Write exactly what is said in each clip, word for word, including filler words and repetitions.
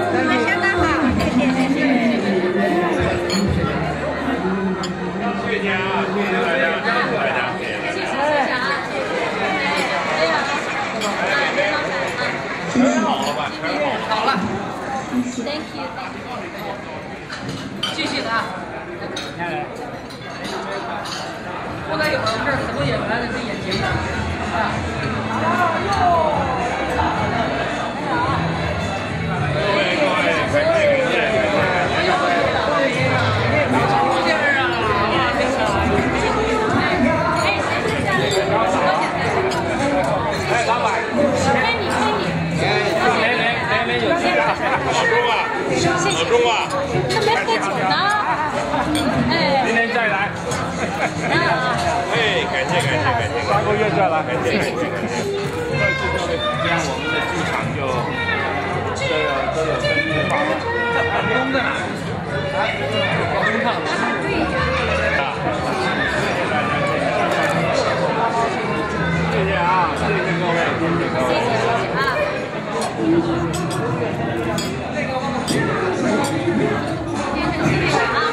相当好，谢谢谢谢。 谢谢啊，谢谢大家，谢谢大家，谢谢。 谢谢谢谢啊，谢谢。哎呀， 全好了吧？全好了。 好了。 Thank you。 继续的啊。我在有这儿很多演员在这演节目啊。 各位各位，感谢感谢感谢。哎，老板。 陪你陪你。 来来来来，有请啊！老钟啊，老钟啊， 他没喝酒呢。哎。 明天再来。哎，感谢感谢感谢，下个月再来，感谢感谢感谢。这样我们的剧场就都有都有生意化了。工在哪？啊，工厂。啊，谢谢啊，谢谢各位，谢谢各位。 谢谢谢谢啊。谢谢啊。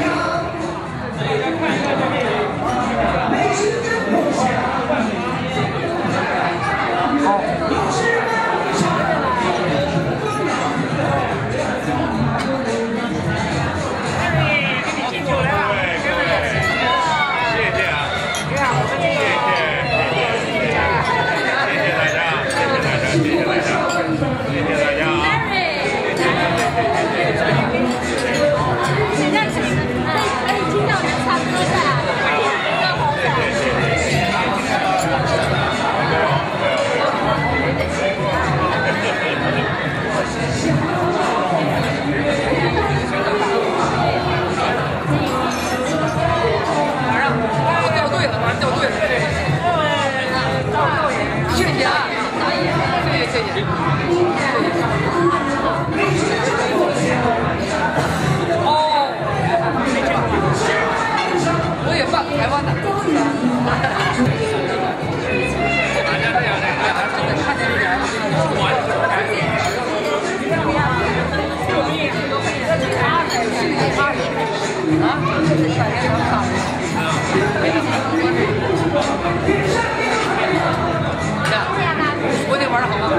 昨天玩的好吗？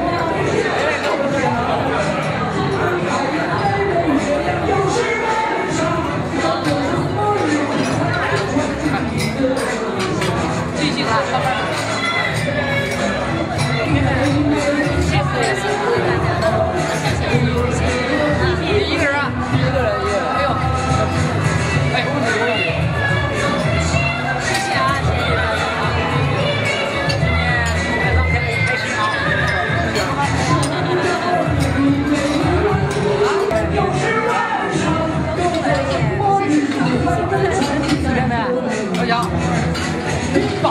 继续他上班。谢谢辛苦大家了，谢谢谢谢。你一个人啊？一个人，一个人。哎呦，哎，谢谢啊，谢谢大家啊。今天晚上开的开心啊。随便呗，小强，棒。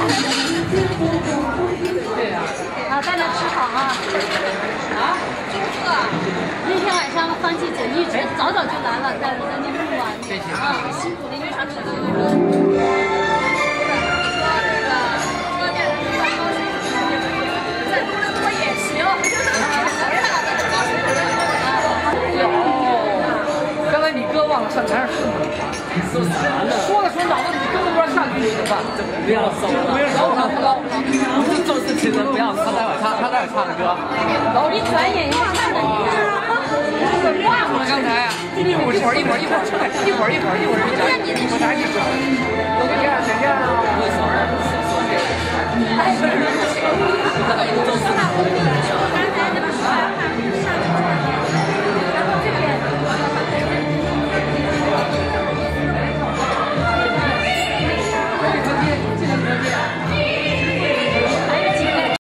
对呀。 好，大家吃好啊。 啊？ 祝贺！那天晚上方记姐一直早早就来了，在在那录啊，啊，辛苦了，因为啥吃的那个。说这个喝点儿高水，再不喝也行。 有，刚才你哥忘了上台上说吗？说啥呢？说了说脑子里根本不知道下句什么。不要搜了，不要搜了，不要。不是做事情的，不要他待会唱，他待会唱歌。然后一转眼又看了你。 忘了刚才。一会儿一会儿一会儿一会儿一会儿一会儿一会儿。 那你那是。